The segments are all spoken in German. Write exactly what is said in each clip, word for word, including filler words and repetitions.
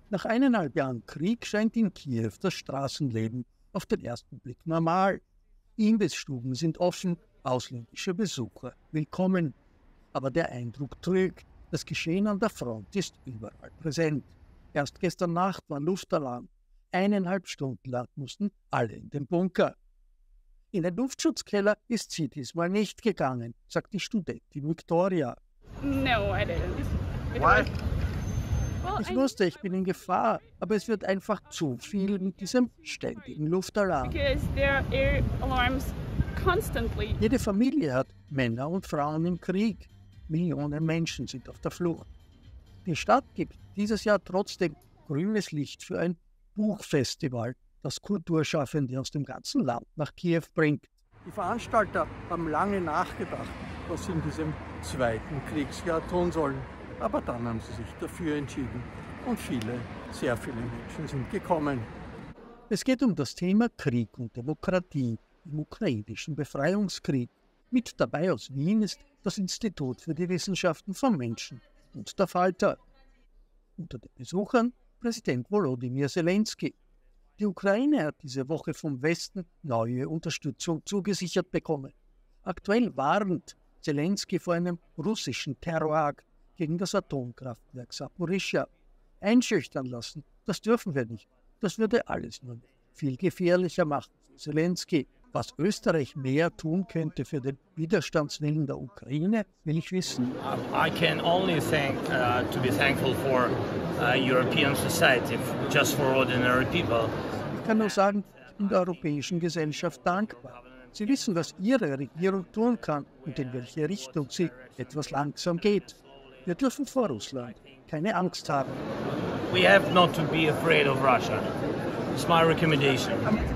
Nach eineinhalb Jahren Krieg scheint in Kiew das Straßenleben auf den ersten Blick normal. Imbissstuben sind offen, ausländische Besucher willkommen. Aber der Eindruck trügt. Das Geschehen an der Front ist überall präsent. Erst gestern Nacht war Luftalarm. Eineinhalb Stunden lang mussten alle in den Bunker. In den Luftschutzkeller ist sie diesmal nicht gegangen, sagt die Studentin Victoria. No, I didn't. Why? Ich wusste, ich bin in Gefahr, aber es wird einfach zu viel mit diesem ständigen Luftalarm. Because there are air alarms constantly. Jede Familie hat Männer und Frauen im Krieg. Millionen Menschen sind auf der Flucht. Die Stadt gibt dieses Jahr trotzdem grünes Licht für ein Buchfestival, das Kulturschaffende aus dem ganzen Land nach Kiew bringt. Die Veranstalter haben lange nachgedacht, was sie in diesem zweiten Kriegsjahr tun sollen. Aber dann haben sie sich dafür entschieden und viele, sehr viele Menschen sind gekommen. Es geht um das Thema Krieg und Demokratie im ukrainischen Befreiungskrieg. Mit dabei aus Wien ist das Institut für die Wissenschaften vom Menschen und der Falter. Unter den Besuchern Präsident Volodymyr Zelensky. Die Ukraine hat diese Woche vom Westen neue Unterstützung zugesichert bekommen. Aktuell warnt Zelensky vor einem russischen Terrorakt gegen das Atomkraftwerk Saporischschja. Einschüchtern lassen, das dürfen wir nicht. Das würde alles nur viel gefährlicher machen. Zelensky, was Österreich mehr tun könnte für den Widerstandswillen der Ukraine, will ich wissen. I can only think uh, to be thankful for uh, European society, just for ordinary people. Ich kann nur sagen, ich bin der europäischen Gesellschaft dankbar. Sie wissen, was ihre Regierung tun kann und in welche Richtung sie etwas langsam geht. Wir dürfen vor Russland keine Angst haben. We have not to be afraid of Russia. It's my recommendation.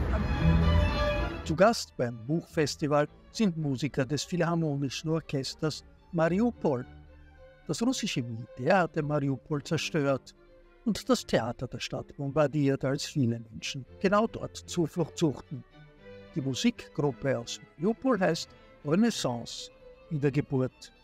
Zu Gast beim Buchfestival sind Musiker des Philharmonischen Orchesters Mariupol. Das russische Militär hatte Mariupol zerstört und das Theater der Stadt bombardiert, als viele Menschen genau dort Zuflucht suchten. Die Musikgruppe aus Mariupol heißt Renaissance, Wiedergeburt.